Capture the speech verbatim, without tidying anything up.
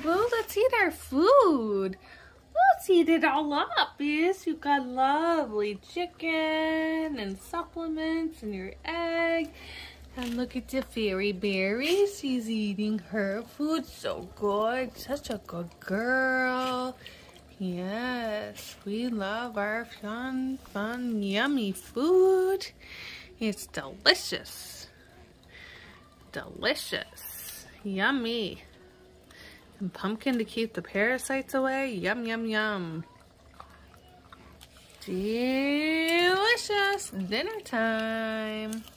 Well, let's eat our food. Let's eat it all up. Yes, you got lovely chicken and supplements and your egg. And look at the fairy berry. She's eating her food. So good. Such a good girl. Yes, we love our fun, fun, yummy food. It's delicious. Delicious. Yummy. And pumpkin to keep the parasites away. Yum, yum, yum. Delicious. Dinner time.